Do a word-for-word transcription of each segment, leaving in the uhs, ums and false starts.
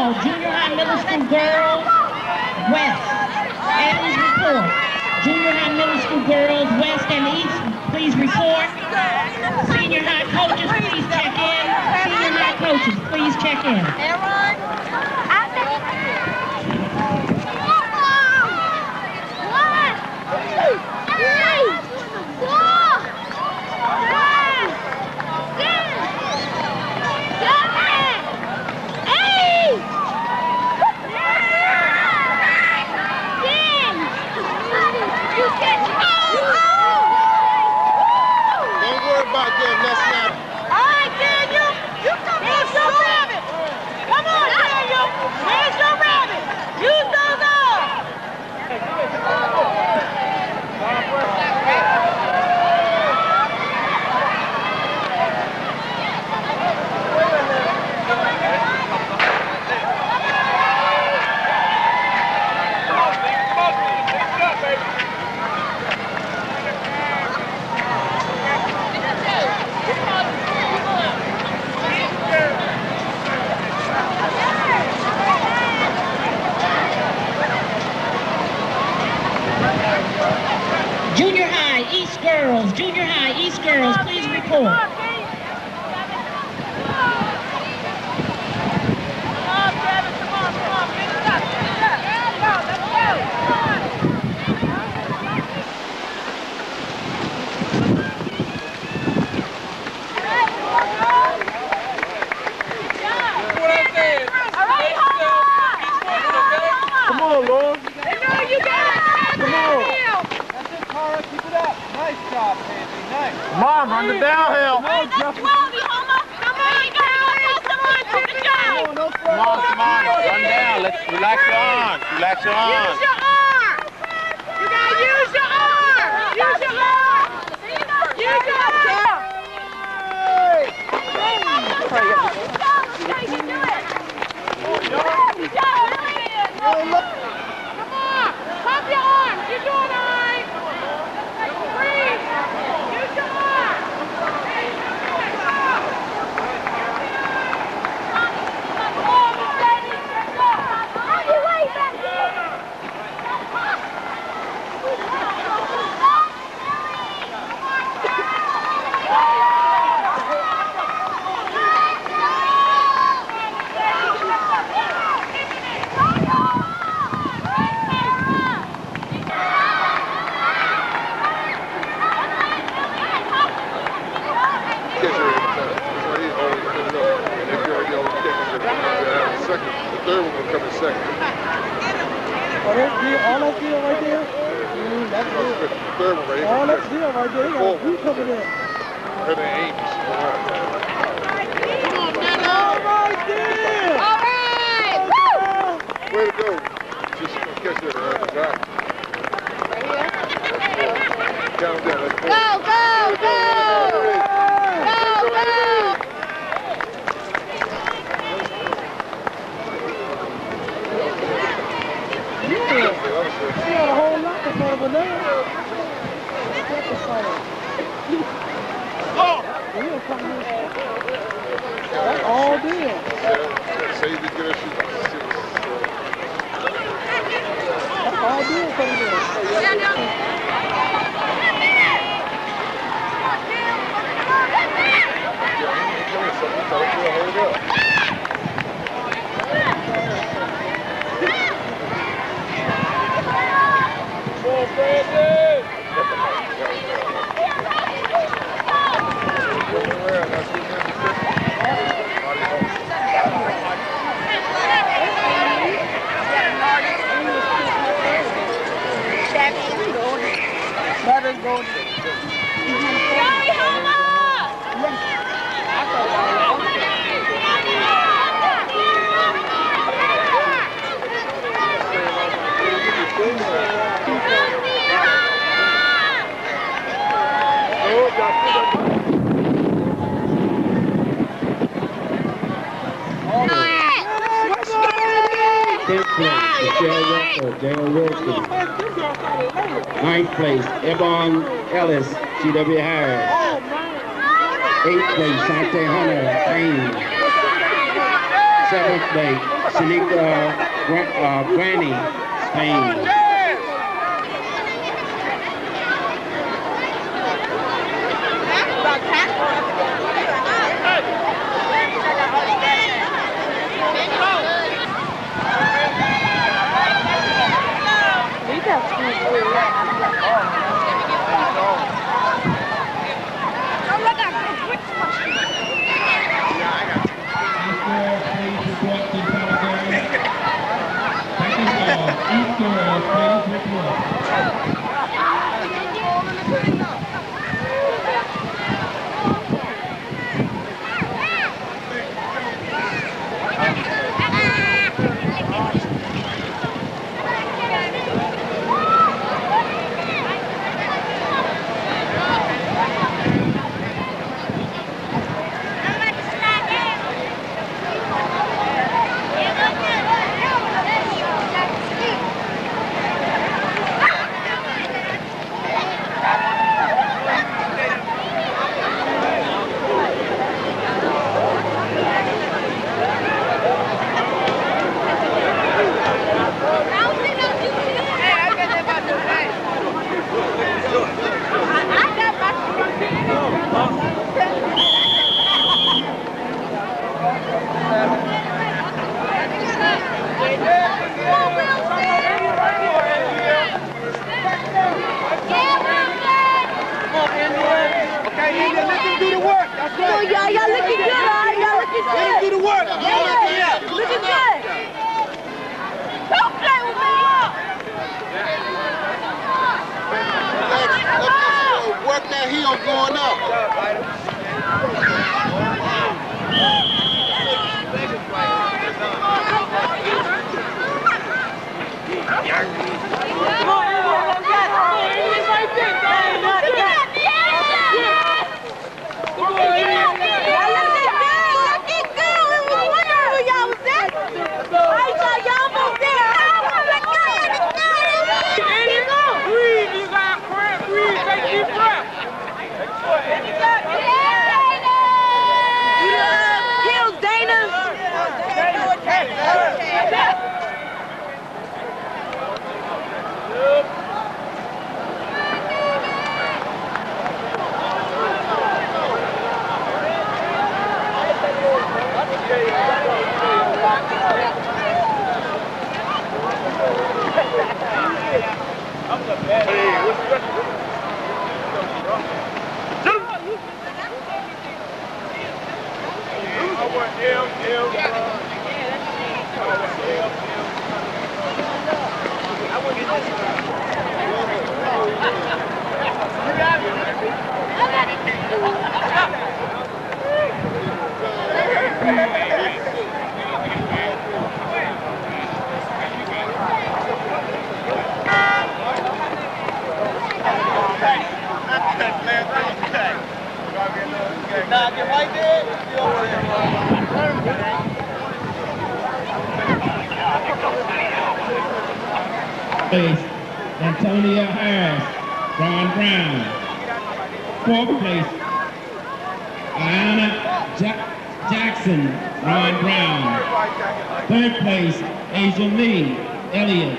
call, junior high, middle school girls, west. Please report. Junior high, middle school girls, west and east, please report. Senior high coaches, please check in. Senior high coaches, please check in. Junior high, East girls, junior high, East girls, please report. Come on, Lord. Mom, run the downhill. Come on, Come on, come on, come on. Run down. Let's relax your arms. Relax your arms. Use your arm. You gotta use your arm. Use your arm. Use your arm. Come on, pump your arms. You're doing all right. Breathe. Use your arm. The third one will come in second. Oh, that's deal, all that deal right there? Mm, that's No, good. the third one right here. All that deal right there, they got two coming in. Her name Ames. Come on, Nana! All right, deal! All right. Woo! Way to go. Just gonna catch that around the back. Count down. Let's go. Go, go, go! Go, go! She had a whole lot of fun with that. Oh! He'll come in. That's all deal. Save the good issue. That's all deal coming in. Hold up. Seven goes. Tenth place, Michelle Walker, Dale Wilson. Ninth place, Ebon Ellis, C W Harris. Eighth place, Sante Hunter, Payne. Seventh place, Shanika Gra uh, Granny, Spain. Place, Antonia Harris, Ron Brown. Fourth place, Ayana ja Jackson, Ron Brown. Third place, Asia Lee, Elliott.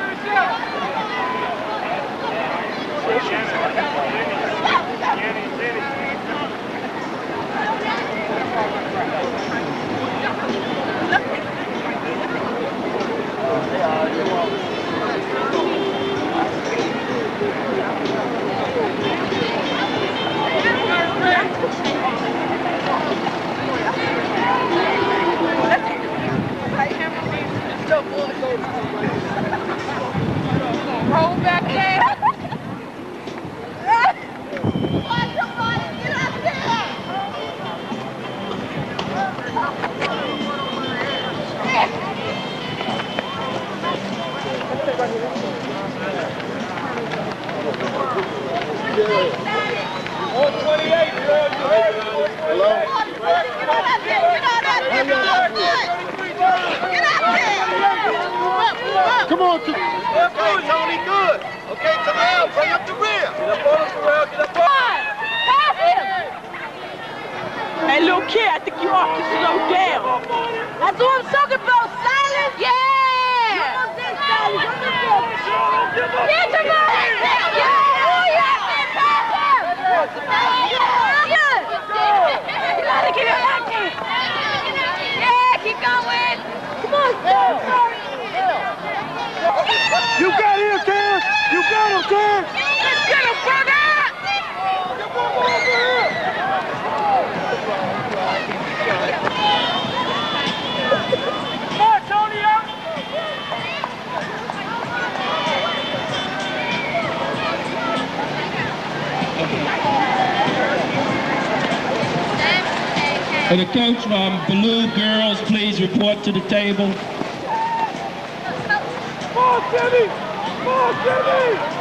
Roll back there. one twenty-eight, hello? Come on, Tony. Okay, Tony, good. Okay, Terrell, bring up the rear. Get up on him, Terrell, get up on him. Hey, little kid, I think you ought to slow down. I That's what I'm talking about, silence. Yeah. Yeah, Jamal. Yeah. Oh, yeah. Yeah. You gotta keep it active. Yeah, keep going. Come on, go. You got him, Cam! You got him, Cam! Let's get him, brother! Come on, Tony, up! And the coach from Blue Girls, please report to the table. Come on, Timmy! Come on, Timmy!